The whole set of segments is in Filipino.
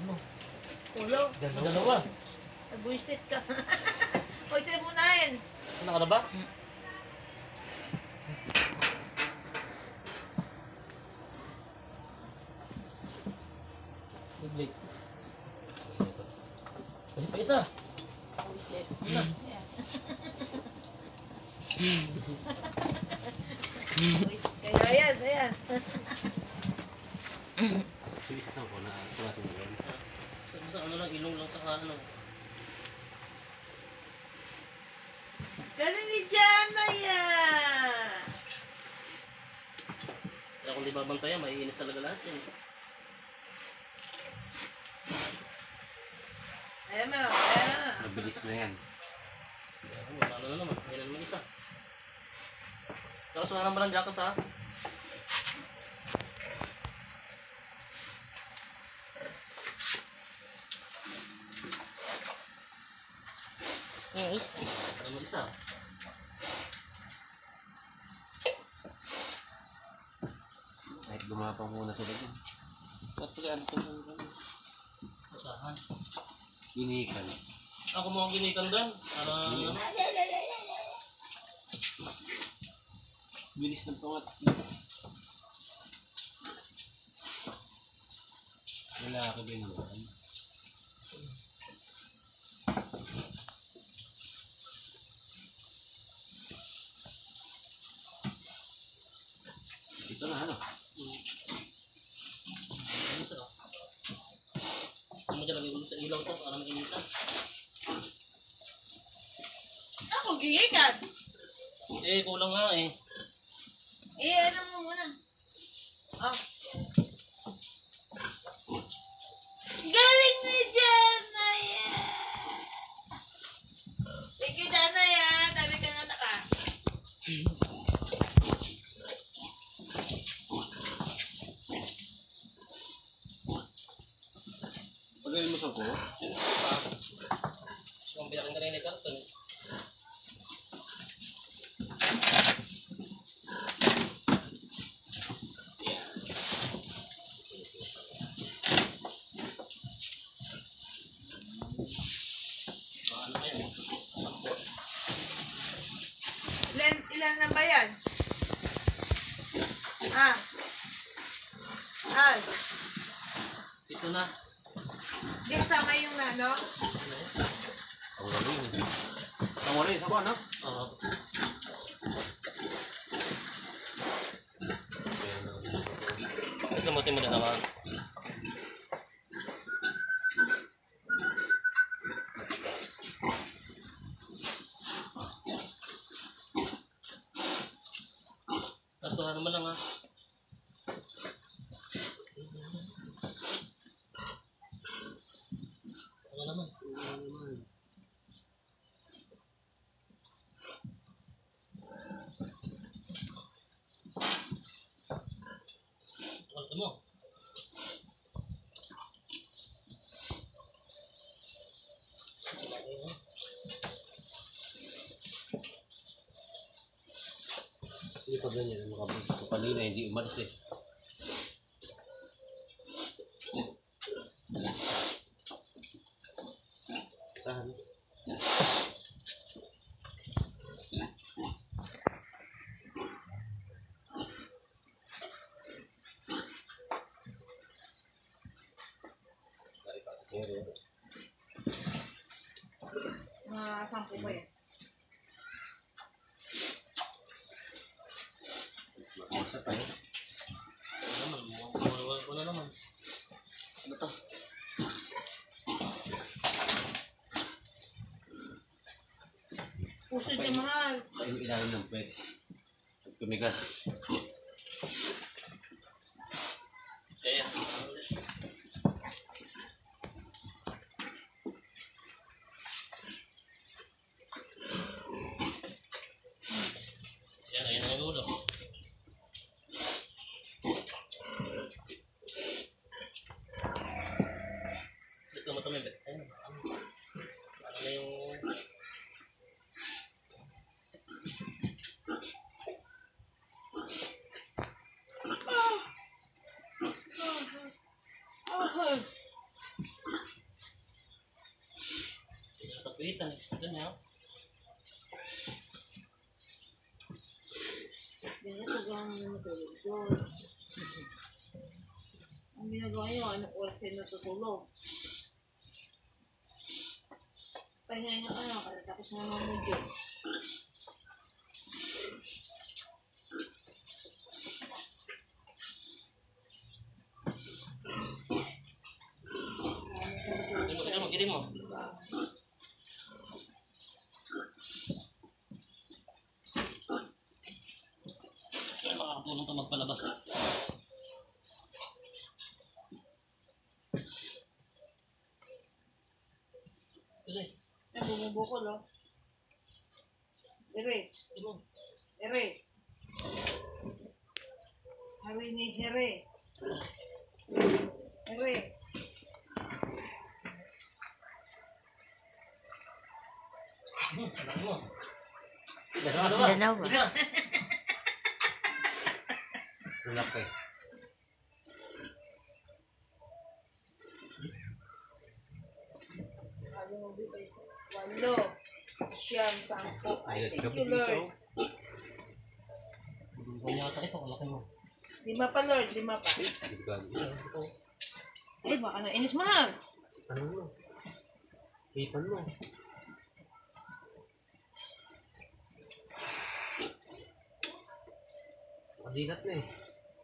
mo. Ulo. Dalawa. Nagbuisit ka. Huwag sila munahin. Ano ka na ba? Biglig. Balik pa isa. Buisit. Kaya ayan. Isa ko na klase mo yan. Sa ano lang, ilong lang sa ano. Galing ni Jana yan. Kaya kung di babantayan, maiinis talaga lahat yan. Ayan mo. Mabilis na yan. Wala na naman, ayun na naman isa. Tapos wala naman ang jackets ha. Yes. Wala naman isa. Kahit gumapang muna sila dun. Ba't pala ano ito? Basahan. Inikan. Ako mo ang ginikan doon. Para ano? Bilis ng pangat. Lalaki ba yung naman? Ito na ano? Ano isa? Ano mo dyan lagay ulo sa ilaw to para mainitan. Ako, gigikan. Eh, kulang nga eh. Ano mo muna. Oh. Galing ni Jana yan. Thank you, Jana yan. Dami ka nga taka. Pagayin mo sa ko? Yung pinakin ka rin ni Carlton. Ano ba yan? Ilan na ba yan? Ito na. Di kasama yung ano? Ang wala yun eh. Ang wala yun sa buwan, no? Oo. Ito mo na naman. Tapos wala naman lang ha. Wala naman. Wala mo. Kasi pag ganyan, makabot kanina, hindi umalis eh. Tahan. Mga 10 ba yan? Isa pa eh. Wala naman. Wala naman. Ano to? Puso niya mahal. Yung ilalim ng pwede. Tumigas. Kaya. Yan, ayun ang ulo. Ito mo ito may bet. Ayun. Ano na yung... Pitan eh. Ganyan. Ganyan pag ang natulog doon. Ang ginagawa niyo, ano oras kayo natutulog? Pahinga nga tapos na mamudyo. Kirim mo. Kaya makakatulong ito magpalabas eh. Tuloy. Ay, bumubukol, oh. Ere. Imo. Ere. Hari ni Here. Ere. Anak mo. Dalawa. Laki. Ano mo ba isa? Walo. Siyam, sampo. Ay, Ayun, thank gabi you, dito. Lord. Ganyan ata ito. Kalaki mo. 5 pa, Lord. 5 pa. Ito. Ay, baka nainis mahal. Ano mo? Ipan mo. Madilat na eh.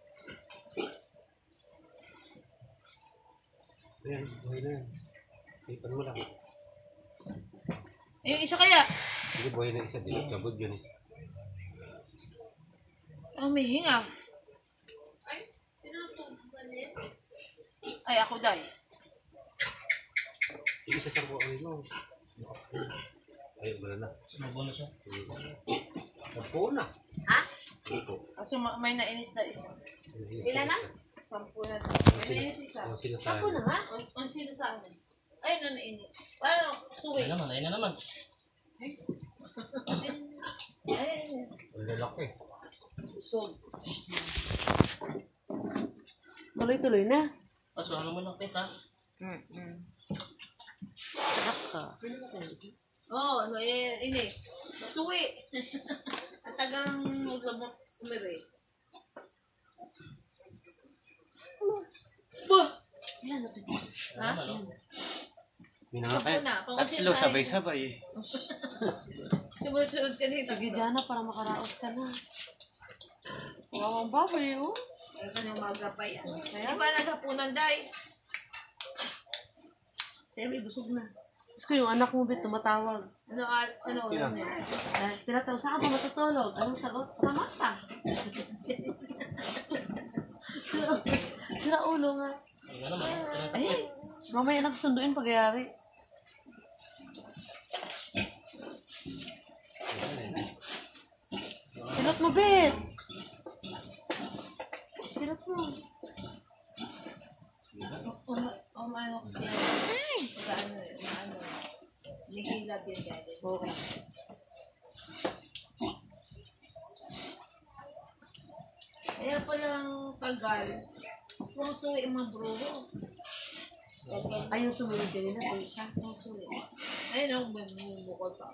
Ayan, buhay na yan. Ipan mo lang. Eh, yung isa kaya? Hindi, buhay na isa. Di sabod yun eh. Oh, may hinga. Ay, ako dahil. Sige, sa sarko ang ino. Ayun, wala na. Sumabo na siya. Nagpo na. Ha? Ito. Kaso may nainis na isa. Ilan na? 10 na. May nainis isa. Ang sinasayang. Ako na nga? On sino sa amin? Ay, na nainis. Paano? Suwi. Ayun naman. Ayun na naman. Ay, Ang lalaki. usog. Tuloy-tuloy na. Paso ano mo lang peta. Sarap ka. Oo, ano inis. Suwi. Ang tagang maglamot umiri. Bah! Yan, natin. Ha? Minangakay. Sampo na. Tatlo, sabay-sabay eh. Sumusunod ka nito. Sige, Jana, para makaraos ka na. Wow, ang baboy, oh. Meron ka ng magapay. Kaya ba naghapunan, Day? Sa'yo, may busog na. Gusto ko yung anak mo, Bet, tumatawag. Ano Sino? niya? Tinatanong, saan ka ba matutulog? Anong sagot? Pamata. Sira ulo nga. Ayun na naman. Ay, mamaya nagsunduin pagyayari. Silot mo, Bet. Silot mo. Ano siya? Maano. Nihilab yun dahil. Okay. Kaya palang tagal. Sumusuwi yung mga bruho. Ayun, sumunod kanina. Ay, siya. Sumusuwi. Ayun ako, bumukod pa.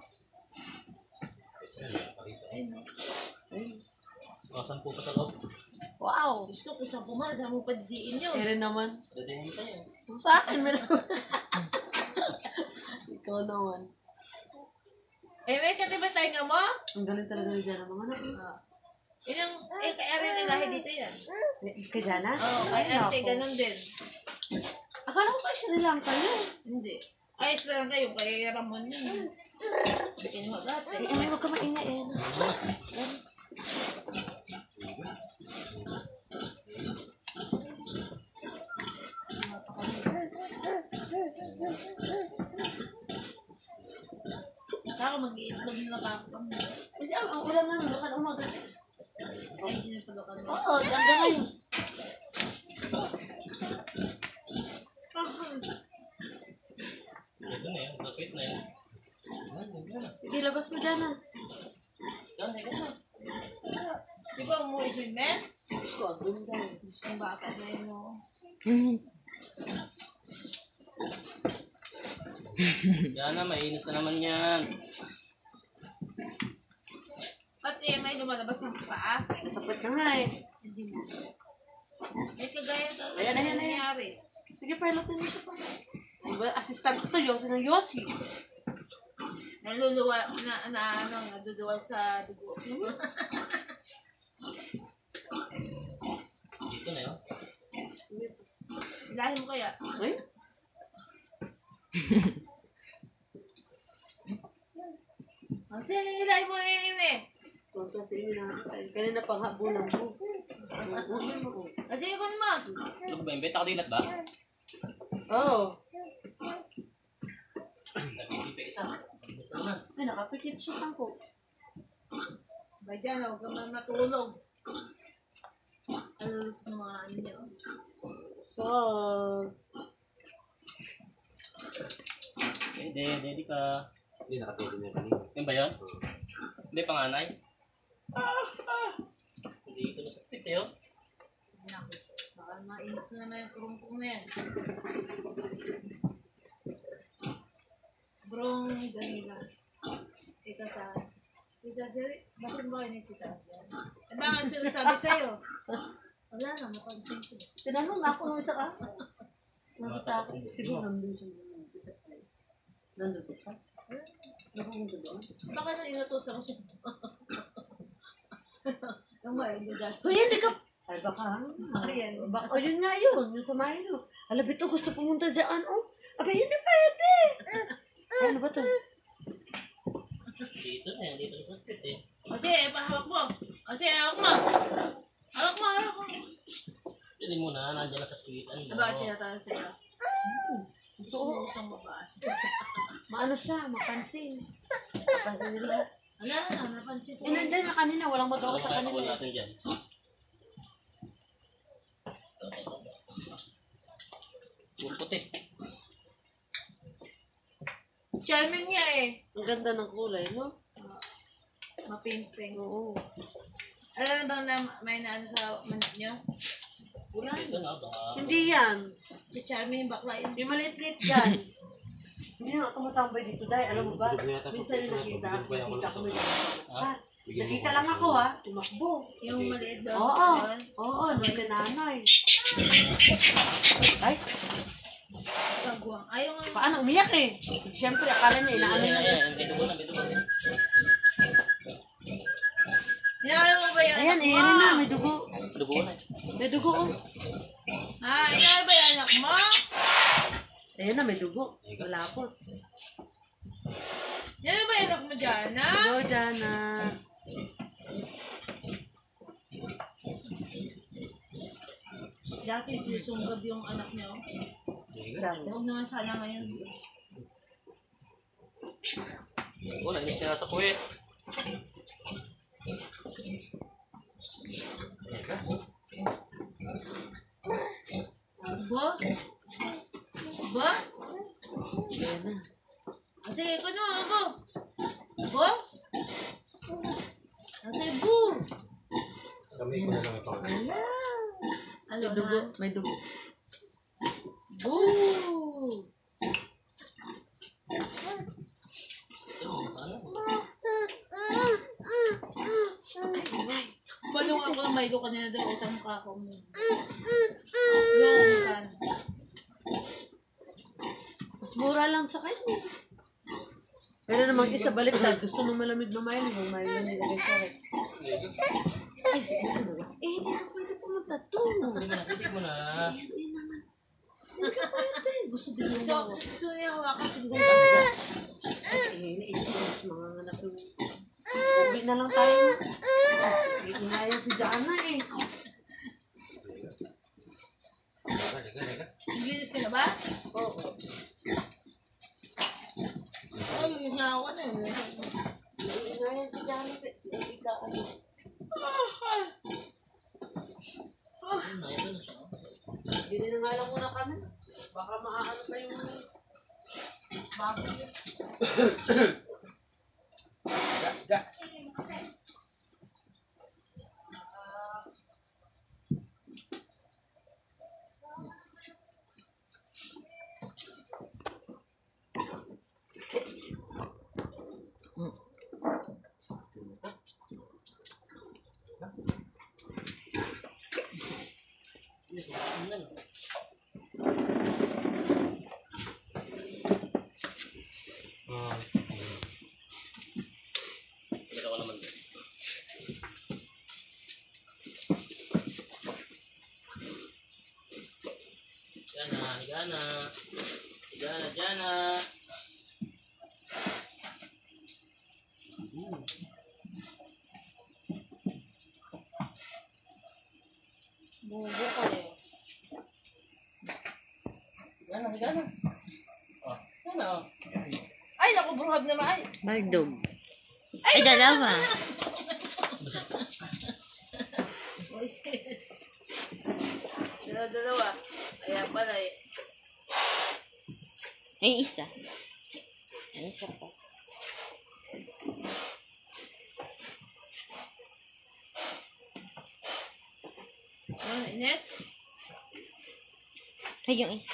Ayun ako. Kasan po pa sa loob. Wow. Gusto ko sa pumal, saan mo padisiin yun? Ere naman. Dadahin tayo. Sa akin, meron. Ikaw naman. Eh, may katiba tayo nga mo? Ang galing talaga ni Jana. Mga anak. Yung, kay Ari na lahi dito yan. Kay Jana? Oo, kay ate, ganun din. Akala ko kayo Sri Lanka yun. Hindi. Ayos lang kayo, kay Ramon yun. Kinuha dati. Ay, ay, huwag ka maingay eh. Saka mag-iitlog nila kakam. Hindi, ang ulam namin, lakad umaga. Ay, hindi na pala kami. Oo, hanggang ngayon. Ito na yan. Lapit na yan. Sige, labas mo Jana. Yan, yan. Di ba umuwi si Men? Gusto ko, doon tayo. Yung bata na yun, no? Yan na, mainis na naman yan. Pati may lumalabas ng paa. Sapot na nga eh. Hindi mo. May kagaya talaga. Ayan, ayan, ayan. nangyari. Sige, pilotin mo siya pa. Diba, assistant ko to, Yossi ng Yossi. Naluluwa, naduduwal sa dugo. Dito na yun. Ilahin mo kaya? Ay? Kasi ilahin mo yun eh. Huwag kasi inaantay. Kanina pang habulan mo. Kasi ko naman. Ano ba, imbenta ka dilat ba? Oo. Nagtitipa isa. Isa naman. Ay, nakapikit siya ko. Ba dyan, huwag ka man matulog. Ano ng mga ano niyo? Wag. Ready ka. Hindi, nakatulog niya kanina. Yan ba yun? Hindi, panganay. Hindi ko nasakit eh, oh. Naku, baka mainit na naman yung kurungkong na yan. Brong ganila. Tita sa... Tita Jerry, bakit ba kayo ni Tita Jerry? Eh bakit sinasabi sa'yo? Wala na, mapansin ko. Tinanong nga ako nung isa ka. Nakita ako. Siguro nandun siya. Nandun siya. Nandun doon. Baka na inutusan ko siya. Yung ba, yung gagas. So yan, di ka... Ay, baka. Ayan. Baka, o yun nga yun. Yung sa Milo. Alabit to, gusto pumunta dyan. Oh. Aba, hindi pwede. Ay, ano ba to? Dito na yan, dito nasakit eh. Kasi, pahawak mo. Kasi, hawak mo. Hawak mo, hawak mo. Pili mo na, nandiyan na sa kitan mo. Bakit tinatahan sa'yo? Gusto mo isang babae. Maano siya, mapansin. Mapansin nila. Wala na, napansin ko. Eh, nandyan na kanina. Walang magawa sa Ano kanila. natin dyan? Puro puti. Charming niya eh. Ang ganda ng kulay, no? Maping-ping. Oo. Alam na bang na may naano sa manok niyo? Wala. Dito na ba? Hindi yan. Si Charming yung bakla yun. Yung maliit-liit dyan. Hindi na tumatambay dito dahil alam mo ba? Minsan yung nakita ko may ah, nakita lang ako ha, tumakbo. Yung maliit doon. Oo, Doon. oo, nung nanay. Ay, Pagwang. Ayaw nga. paano umiyak eh? Siyempre, akala niya inaano Ayan, na. ayan, may dugo na, may dugo na. Inaalam mo ba yung Ayan, anak mo? ayan na, may dugo. Dugo na eh. May dugo oh. Ha? Inaalam ba yung anak mo? Ayan na, may dugo. Malapot. Yan ba yung anak mo dyan, ha? Dugo dyan na. Dati sinusunggab yung anak niyo. Huwag naman sana ngayon. Wala, inis na sa kuwet. Bo? Bo? Ayan na. Ah, sige, kuno, Bo. Bo? Ah, sige, Bo. Kami ko na lang ito. Ano May dugo, na? may dugo. Bo! Balong ako ng Milo kanina doon, utang mukha ko mo. Long kan. Mas mura lang sa kanya. Pero namang isa baliktad, gusto mo malamig na Milo, yung Milo nilagay sa rek. Ay, sige ano ba? Eh, hindi na pwede pumunta to. Hindi mo na. Gusto din yung So, gusto niya hawakan siguro. mga anak yung... Uwi na lang tayo. Inayang si Jana eh. Linis ka na ba? Oo. Ay, linis na ako na yun. Inayang si Jana. Hindi ka ano. Ayun na, ito na siya. Hindi na nga lang muna kami. Baka maaano pa yung... Baboy. Tingnan. Tingnan ko naman. Jana, Jana. Jana, Jana. Bubo kayo. Jana, Jana. Oh, Jana. Oh. Ay, naku, buhab naman. Ay, Maldog. Ay, dalawa. voices. Dalawa. Ayan pala eh. Ay, isa. Ay, isa pa. Ano, Ines? Ay, yung isa.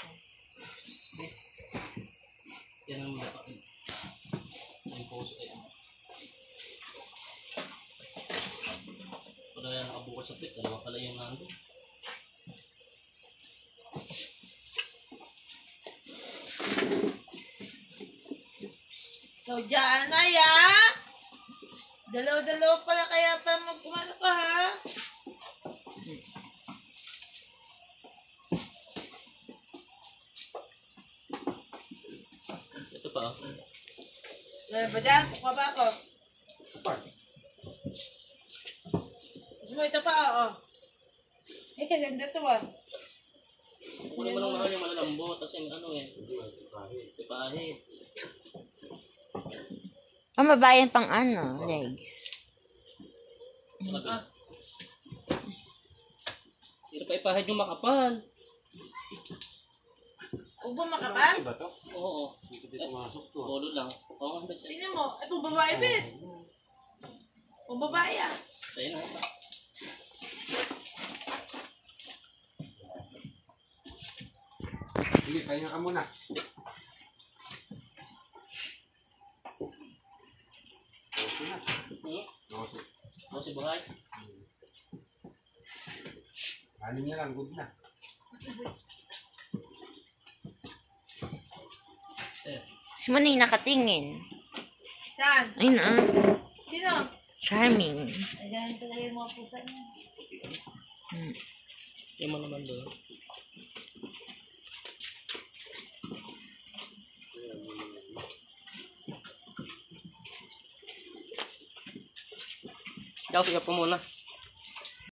Yan ang mukha. Yung pose ay. Pag yan nakabukas sa pit, dalawa pala yung nandun. So, dyan na ya. Dalaw-dalaw pala kaya pa magkumano ka ha. Ito pa. Oh. Dahil ba dyan? Kuka ba ako? Gusto mo ito pa oo. Eh, kaganda to ah. Kunin mo lang mahal yung malalambot. Tapos yung ano eh. Tipahit. Ang mabayan pang ano, legs. Ah. Hindi pa ipahid yung makapal. Huwag ba makapal? Ba to? Oo. Hindi pumasok to. Polo lang. Oo, ang bit. Tingnan mo, itong babae bit. O babae ah. Sa'yo na ito. Sige, kaya ka muna. Okay na. Okay. Ano si Buhay? Anin niya lang, good na. Si Manay nakatingin. Saan? Ay na. Sino? Charming. Ayan, talaga yung mga pusa niya. Yung mo naman doon. Ikaw, sige po muna.